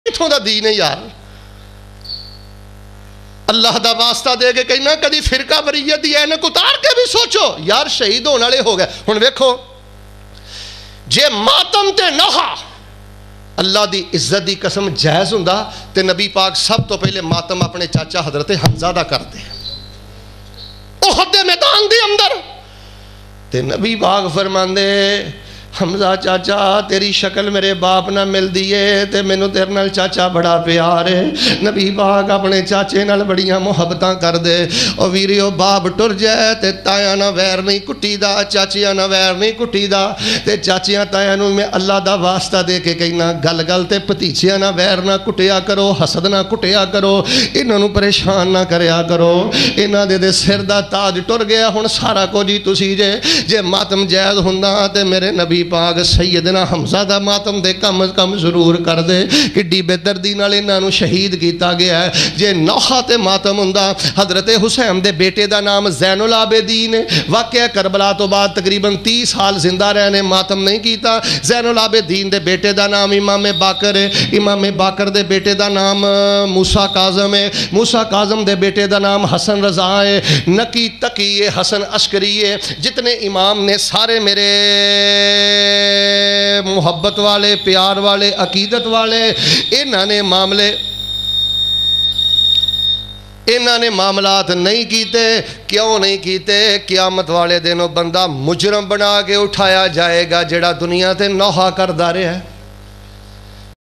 کتوں دا دین ہے یار؟ اللہ دا واسطہ دے کے کہنا کدی فرقہ وریت دی اینک اتار کے بھی سوچو یار شہید ہونے والے ہو گئے. ہن ویکھو جے ماتم تے نوحہ اللہ دی عزت دی قسم جائز ہوندا تے نبی پاک سب تو پہلے ماتم اپنے چاچا حضرت حمزہ دا کرتے احد دے میدان دی اندر تے نبی پاک فرماندے حمزہ چاچا تیری شکل میرے باپ نہ مل دیئے تے مینوں تیرے نال چاچا بڑا پیار ہے. نبی پاک اپنے چاچے نال بڑیاں محبتاں کر دے. او ویریو باپ ٹر جائے تے تایاں نہ ویر نہیں کٹی دا چاچیاں نہ ویر نہیں کٹی دا تے چاچیاں تایاں نوں میں اللہ دا واسطہ دے کے کہنا گل گل تے پتیچیاں نہ ویر نہ کٹیا کرو حسد نہ کٹیا کرو انہاں نوں پریشان نہ کریا کرو. انہاں دے سر دا تاج ٹر گیا ہن سارا کچھ ہی تسی جے ماتم جائز ہوندا تے میرے نبی پاک سیدنا حمزہ دا ماتم دے کم از کم ضرور کر دے کہ ڈی بے دردی نال انہاں نوں شہید کیتا گیا ہے. جے نوحہ تے ماتم ہوندا حضرت حسین دے بیٹے دا نام زین العابدین ہے. واقعہ کربلا تو بعد تقریباً 30 سال زندہ رہنے ماتم نہیں کیتا. زین العابدین دے بیٹے دا نام امام باقر ہے. امام باقر دے بیٹے دا نام موسیٰ کاظم ہے. موسیٰ کاظم دے بیٹے دا نام حسن رضا ہے. نکی تقی حسن عسکری ہے. جتنے امام نے سارے میرے محبت والے پیار والے عقیدت والے انہاں نے معاملات نہیں کیتے. کیوں نہیں کیتے؟ قیامت والے دنوں بندہ مجرم بنا کے اٹھایا جائے گا جڑا دنیا تے نوحہ کردہ رہے ہے.